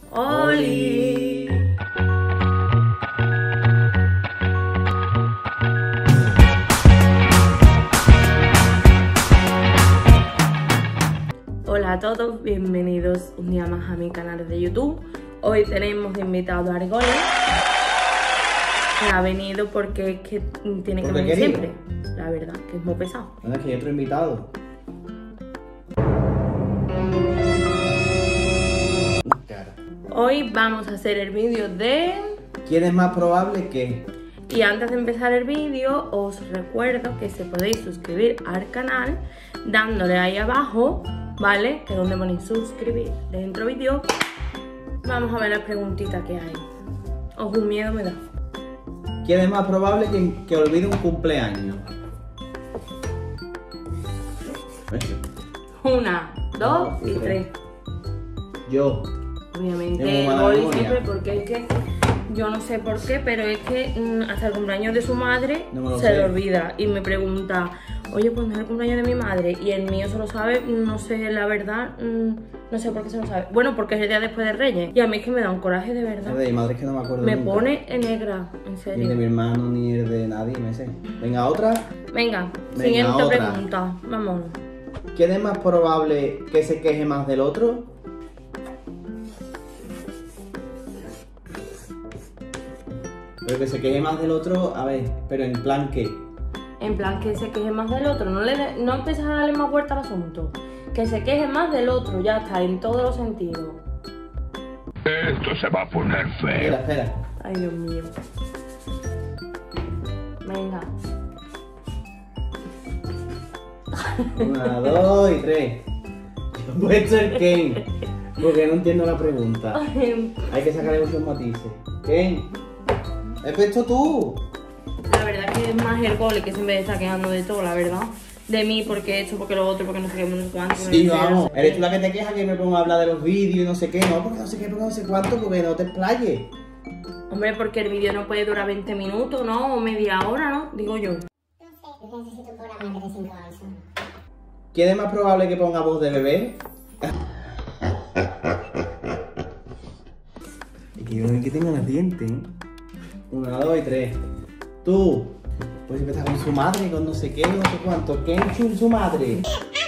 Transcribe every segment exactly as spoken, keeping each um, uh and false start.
¡Oli! Hola a todos, bienvenidos un día más a mi canal de YouTube. Hoy tenemos de invitado a Argole, que ha venido porque es que tiene que venir siempre. La verdad, que es muy pesado. Bueno, es que hay otro invitado. Hoy vamos a hacer el vídeo de... ¿Quién es más probable que...? Y antes de empezar el vídeo, os recuerdo que se podéis suscribir al canal dándole ahí abajo, ¿vale? Que es donde ponéis suscribir. Dentro vídeo vamos a ver las preguntitas que hay. Os un miedo me da. ¿Quién es más probable que, que olvide un cumpleaños? Una, dos y tres. Yo. Obviamente voy siempre porque es que yo no sé por qué, pero es que mmm, hasta el cumpleaños de su madre no se sé. le olvida y me pregunta, oye, pues no es el cumpleaños de mi madre y el mío se lo sabe, no sé, la verdad, mmm, no sé por qué se lo sabe. Bueno, porque es el día después de Reyes y a mí es que me da un coraje de verdad. El de mi madre es que no me acuerdo Me nunca. pone en negra, en serio. Ni el de mi hermano ni el de nadie, me sé. Venga, otra. Venga, Venga siguiente otra. pregunta, vámonos. ¿Quién es más probable que se queje más del otro? Pero que se queje más del otro, a ver, pero en plan ¿qué? En plan que se queje más del otro, no, le, no empieces a darle más vuelta al asunto. Que se queje más del otro, ya está, en todos los sentidos. Esto se va a poner feo. Espera, espera. Ay, Dios mío. Venga. Una, dos y tres. Yo he puesto el Ken, porque no entiendo la pregunta. Hay que sacarle muchos matices. Ken, ¿he puesto tú? La verdad que es más el gole que siempre está quejando de todo, la verdad. De mí, porque esto, porque lo otro, porque no sé qué, no sé cuánto. Sí, no sé, vamos. no sé Eres qué. tú la que te quejas que me pongo a hablar de los vídeos y no sé qué. No, porque no sé qué, porque no sé cuánto, porque no te explayes. Hombre, porque el vídeo no puede durar veinte minutos, ¿no? O media hora, ¿no? Digo yo. No sé, yo necesito un programa de cinco horas. ¿Quién es más probable que ponga voz de bebé? Es que yo no sé que tengan los dientes, ¿eh? Una, dos y tres. Tú, pues siempre estás con su madre, con no sé qué, no sé cuánto. ¿Quién es su madre?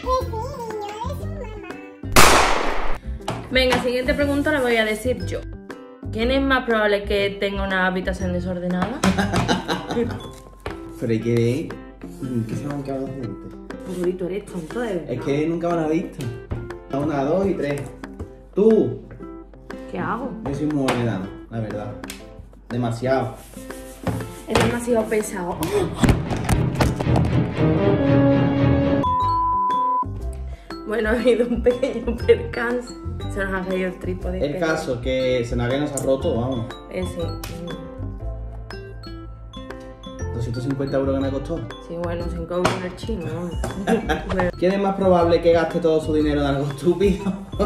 Venga, siguiente pregunta la voy a decir yo. ¿Quién es más probable que tenga una habitación desordenada? Pero hay que ver que se me han quedado los dientes. Pues tú eres tonto de verdad. Es que nunca me lo has visto. Una, dos y tres. Tú, ¿Qué hago? yo soy muy ordenado, la verdad. Demasiado. Es demasiado pesado. Bueno, ha habido un pequeño percance. Se nos ha caído el trípode. El pero- caso que se nos ha roto, vamos. Eh, sí. doscientos cincuenta euros que me costó. Sí, bueno, cinco euros en el chino, ¿no? Bueno, ¿Quién es más probable que gaste todo su dinero en algo estúpido?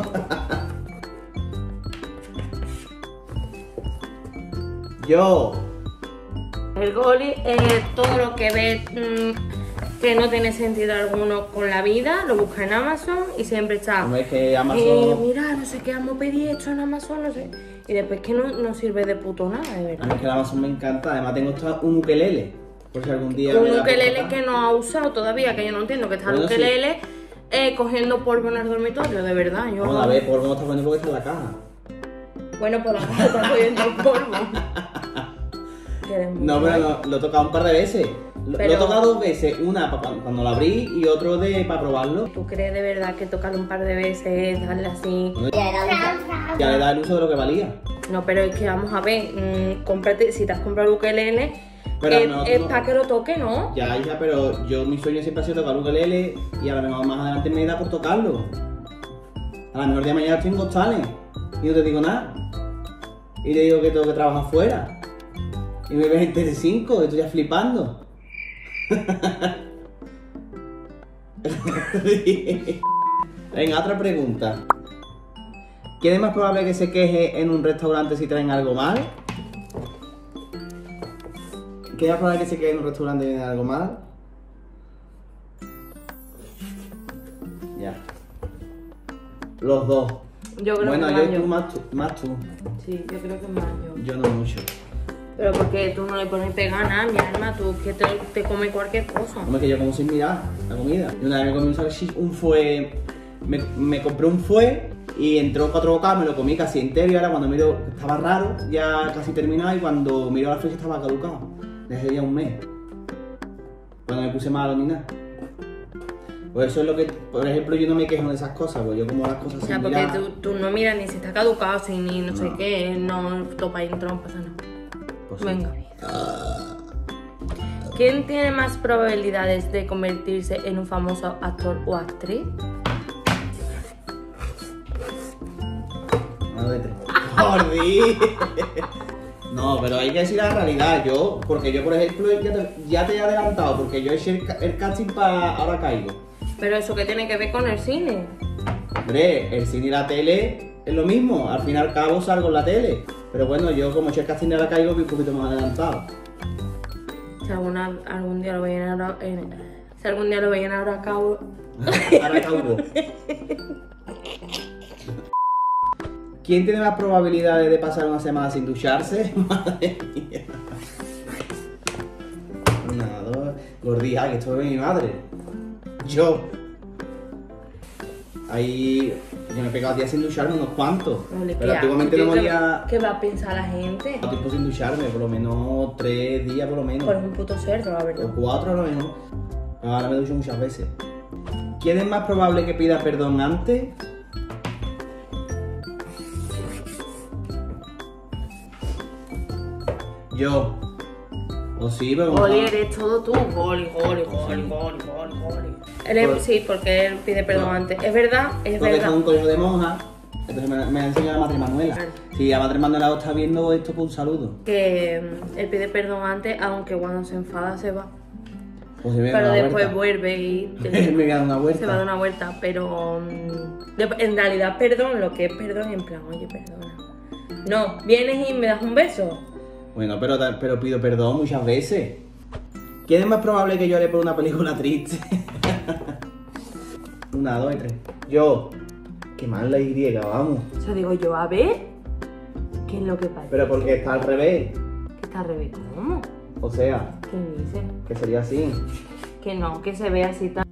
Yo. el goli es todo lo que ve mmm, que no tiene sentido alguno con la vida, lo busca en Amazon y siempre está. Hombre, es que Amazon. Eh, mira, no sé qué, vamos a pedir esto en Amazon, no sé. Y después que no, no sirve de puto nada, de A mí verdad. es que el Amazon me encanta. Además, tengo hasta un ukelele. Por si algún día. Un me da por ukelele tocar. que no ha usado todavía, que yo no entiendo que está el Bueno, sí. ukelele eh, cogiendo polvo en el dormitorio, de verdad. Yo Vamos a ver, polvo no está poniendo porque está en la caja. Bueno, por la caja está cogiendo el polvo. Que eres muy No, pero guay. no, lo he tocado un par de veces. Lo, Pero- lo he tocado dos veces. Una pa- cuando, cuando lo abrí y otro de para probarlo. ¿Tú crees de verdad que tocarlo un par de veces, darle así? Ya le da el uso de lo que valía. No, pero es que vamos a ver, mmm, cómprate, si te has comprado el ukelele, Pero es, no, es no. para que lo toque, ¿no? Ya, hija, pero yo mi sueño siempre ha sido tocar ukelele y a lo mejor más adelante me da por tocarlo. A lo mejor de mañana estoy en Costales y no te digo nada. Y te digo que tengo que trabajar fuera. Y me ves en T V cinco y estoy ya flipando. Venga, otra pregunta. ¿Quién es más probable que se queje en un restaurante si traen algo mal? ¿Quién es más probable que se queje en un restaurante si tienen algo mal? Ya. Los dos. Yo creo bueno, que yo más tú más tú, más tú. Sí, yo creo que más yo. Yo no mucho. Pero porque tú no le pones pegar nada, mi alma, tú que te, te comes cualquier cosa. Hombre, que yo como sin mirar la comida. Y una vez me comí un salchicha, un fue... Me, me compré un fue y entró cuatro bocados, me lo comí casi entero y ahora cuando miro estaba raro, ya casi terminado y cuando miro la fecha estaba caducado. Desde ya un mes. Cuando me puse malo ni nada. Pues eso es lo que, por ejemplo, yo no me quejo de esas cosas, pues yo como las cosas O sea, sin porque mirar... tú, tú no miras ni si está caducado, si ni no, sé No. qué, no topa ahí dentro, no pasa nada. Pues sí. Venga. ¿Quién tiene más probabilidades de convertirse en un famoso actor o actriz? Mano de tres. ¡Jordi! No, pero hay que decir la realidad, yo, porque yo por ejemplo ya te, ya te he adelantado, porque yo he hecho el, ca- el casting para Ahora Caigo. Pero eso que tiene que ver con el cine. Hombre, el cine y la tele es lo mismo, al fin y al cabo salgo en la tele. Pero bueno, yo como he hecho el casting de Ahora Caigo, voy un poquito más adelantado. Si alguna, algún día lo veían ahora, eh, si algún día lo veían ahora a cabo. Ahora Caigo. ¿Quién tiene más probabilidades de pasar una semana sin ducharse? Madre mía. Una, dos. Gordija, que esto es mi madre. Yo. Ahí. Yo me he pegado días sin ducharme unos cuantos. Vale, pero ¿qué antiguamente no hago? ¿Qué- molía. ¿Qué va a pensar la gente? Tiempo sin ducharme, por lo menos tres días por lo menos. Pues un puto cerdo, la verdad. O cuatro a lo mejor. Ahora me ducho muchas veces. ¿Quién es más probable que pida perdón antes? Yo. O sí, pero... Goli, eres todo tú. Goli, goli, goli, goli, goli, goli. Él es- Por- sí, porque él pide perdón No. antes. Es verdad, es Porque verdad. son un colegio de monjas. Entonces me, me ha enseñado la madre Manuela. Claro. Si la madre Manuela os está viendo esto, pues un saludo. Que mm, él pide perdón antes, aunque cuando se enfada se va. Pues se me da Pero una después vuelta. vuelve y me voy a dar una vuelta. se va a dar una vuelta. Pero mm, de- en realidad, perdón, lo que es perdón, en plan, oye, perdona. No, vienes y me das un beso. Bueno, pero, ta- pero pido perdón muchas veces. ¿Quién es más probable que llore por una película triste? Una, dos y tres. Yo. Qué mal la Y, vamos. O sea, digo yo, a ver, ¿qué es lo que pasa? Pero porque está al revés. Que está al revés. ¿Cómo? O sea, ¿Quién dice? que sería así. Que no, que se ve así tan...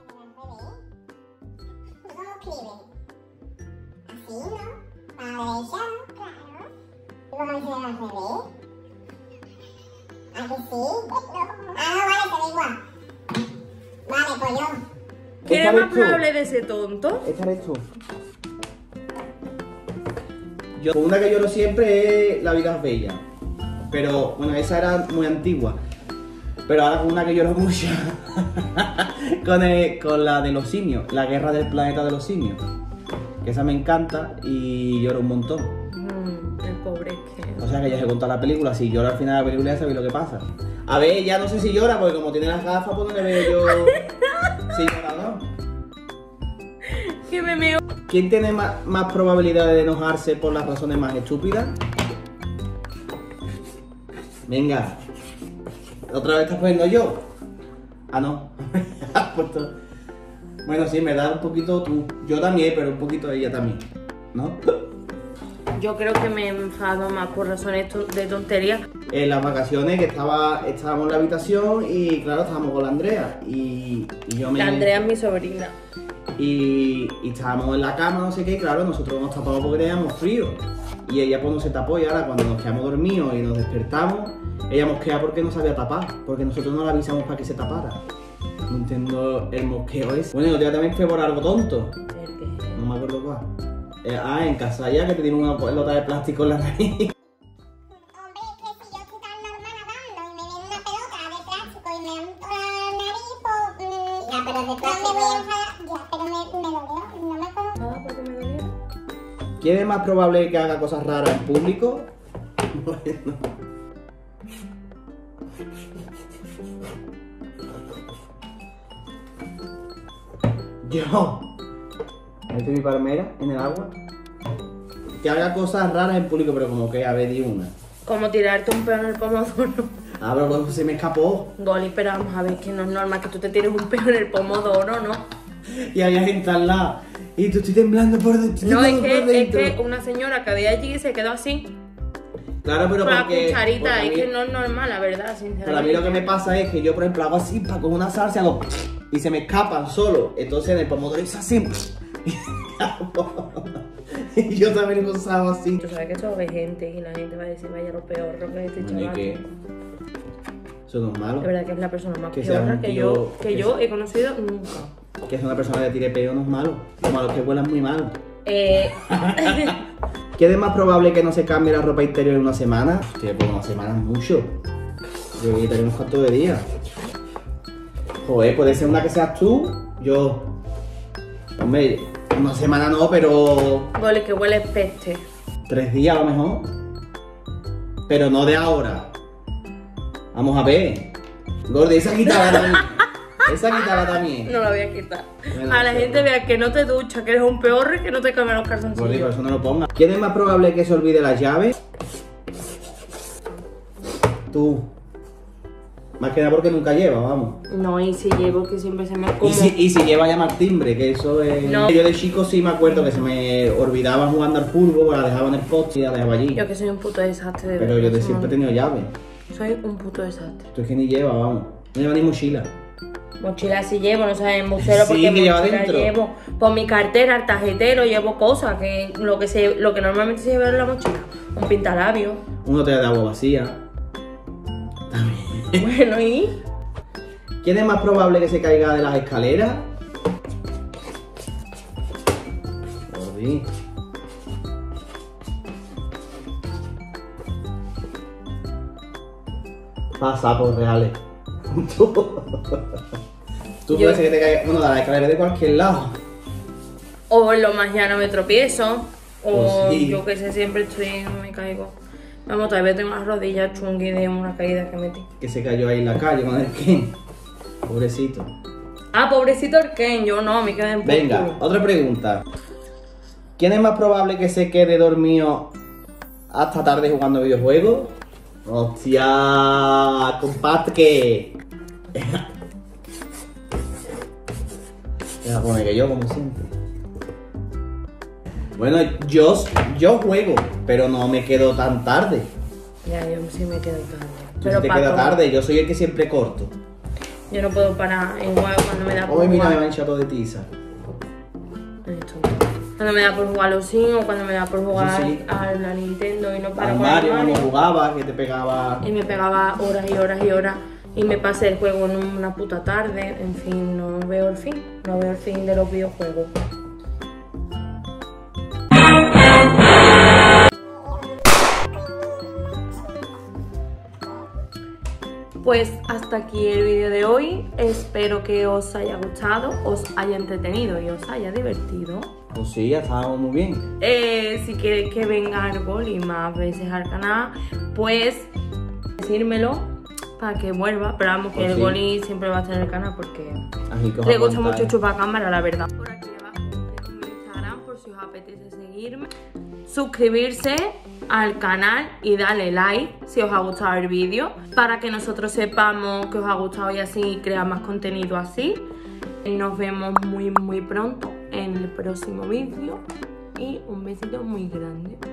¿Cómo escribe? Así, ¿no? A la derecha, claro. ¿Y cómo dice al revés? ¿A que sí? Ah, no, vale, te da igual. Vale, pues yo. ¿Quién ¿Esta es más eres tú? probable de ese tonto? Esta eres tú. Yo, una que lloro siempre es La vida es bella. Pero, bueno, esa era muy antigua. Pero ahora con una que lloro mucho. con, el- con la de los simios. La guerra del planeta de los simios. Que esa me encanta y lloro un montón. Mm, el pobre que... O sea que ya se contó la película. Si llora al final de la película ya sabéis lo que pasa. A ver, ya no sé si llora porque como tiene las gafas, pues no le veo yo si llora o no. Que me meo. ¿Quién tiene más, más probabilidad de enojarse por las razones más estúpidas? Venga. ¿Otra vez estás poniendo yo? Ah, no. Has puesto- Bueno, sí, me da un poquito tú. Yo también, pero un poquito ella también. ¿No? Yo creo que me enfado más por razones to- de tontería. En las vacaciones que estaba, estábamos en la habitación y claro, estábamos con la Andrea. Y, y yo me... La Andrea es mi sobrina. Y, y estábamos en la cama, no sé qué, y claro, nosotros nos tapamos porque teníamos frío. Y ella pues no se tapó y ahora cuando nos quedamos dormidos y nos despertamos, ella mosquea porque no sabía tapar, porque nosotros no la avisamos para que se tapara. No entiendo el mosqueo ese. Bueno, y el día también fue por algo tonto, El que- no me acuerdo cuál. Eh, ah, en casa ya que te tiene una pelota de plástico en la nariz. Hombre, es que si yo estoy tan normal nadando y me viene una pelota de plástico y me da la nariz, pues... mm, ya, pero de plástico... No me voy a enfadar. Ya, pero me, me dolió. No me acuerdo. Nada, porque me doliera. ¿Quién es más probable que haga cosas raras en público? Bueno. Yo. ¿Viste mi palmera en el agua? Que haga cosas raras en público, pero como que a ver, di una. Como tirarte un peo en el pomodoro. Ah, pero pues se me escapó. Goli, pero vamos a ver que no es normal que tú te tires un peo en el pomodoro, ¿no? Y había gente al lado. Y tú estoy temblando por dentro. No, es por que, es dentro. que una señora que había allí se quedó así. Claro, pero Con la porque... cucharita, porque a es mí- que no es normal, la verdad, sinceramente. Pero a mí lo que me pasa es que yo, por ejemplo, hago así, para coger una salsa, hago... Y se me escapan solo. Entonces en el pomodoro hice así... Y yo también lo usaba así. Tú sabes que esto es gente y la gente va a decir, vaya lo peor, lo que es este Bueno, ¿y chaval. qué? Eso no es malo. De verdad que es la persona más Que sea peor un que tío- yo, que que yo sea- he conocido nunca. Que es una persona que tire peo no es malo. Lo malo es que huela muy mal. Eh, ¿Qué es más probable que no se cambie la ropa interior en una semana? Hostia, pues una semana es mucho. Yo voy a tener unos cuantos de días. Joder, puede ser una que seas tú, yo. Hombre, una semana no, pero Gole, que huele peste. tres días a lo mejor. Pero no de ahora. Vamos a ver. Gordi, esa quítala también. Esa quítala también. No la voy a quitar. Bueno, A la sí. gente vea que no te ducha, que eres un peor y que no te cambian los Gordi, por calzoncillos. eso no lo pongas. ¿Quién es más probable que se olvide las llaves? Tú. Más que nada porque nunca lleva, vamos. No, y si llevo que siempre se me como. Y si, y si lleva a llamar timbre, que eso es... No. Yo de chico sí me acuerdo que se me olvidaba jugando al fútbol, la dejaba en el poste y la dejaba allí. Yo que soy un puto desastre de Pero yo de verdad, siempre he Simón. tenido llave. Soy un puto desastre. Tú es que ni lleva, vamos. No lleva ni mochila. Mochila sí llevo, no sabes, musero Sí, porque que lleva mochila dentro. llevo. Por mi cartera, el tarjetero, llevo cosas que lo que se, lo que normalmente se lleva en la mochila. Un pintalabio. Una botella de agua vacía. Bueno, y ¿Quién es más probable que se caiga de las escaleras? Gordi. Pasapos reales. Tú Tú Yo- puedes ser que te caiga. Bueno, de las escaleras de cualquier lado. o en lo más llano me tropiezo. O Pues sí. yo que sé, siempre estoy, me caigo. Vamos, tal vez tengo las rodillas chungui de una caída que metí. Que se cayó ahí en la calle con el Ken. Pobrecito. Ah, pobrecito el Ken, yo no, me quedé en por Venga, culo. otra pregunta. ¿Quién es más probable que se quede dormido hasta tarde jugando videojuegos? Hostia, compadre. Me la pone que yo, como siempre. Bueno, yo, yo juego, pero no me quedo tan tarde. Ya, yo sí me quedo tarde. Tú Pero sí te pa' queda todo. tarde, yo soy el que siempre corto. Yo no puedo parar igual cuando me da por Hoy mira, me jugar. va hinchado todo de tiza. Esto. Cuando me da por jugar a los Sims o cuando me da por jugar Sí, sí. a la Nintendo y no paro Al con el Mario, Mario. cuando jugaba, que te pegaba. Y me pegaba horas y horas y horas y me pasé el juego en una puta tarde. En fin, no veo el fin. No veo el fin de los videojuegos. Pues hasta aquí el vídeo de hoy. Espero que os haya gustado, os haya entretenido y os haya divertido. Pues sí, ya estábamos muy bien. Eh, si queréis que venga Arbol más veces al canal, pues decírmelo para que vuelva. Pero vamos, que Pues el sí. Goli siempre va a estar en el canal porque Así que os le gusta aguantáis. mucho chupar cámara, la verdad. Por aquí abajo dejo mi Instagram por si os apetece seguirme. Suscribirse al canal y darle like si os ha gustado el vídeo para que nosotros sepamos que os ha gustado y así crear más contenido así. Nos vemos muy muy pronto en el próximo vídeo y un besito muy grande.